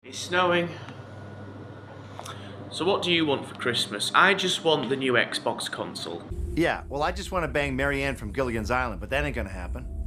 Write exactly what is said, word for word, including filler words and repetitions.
It's snowing. So what do you want for Christmas? I just want the new Xbox console. Yeah, well, I just want to bang Mary Ann from Gilligan's Island, but that ain't gonna happen.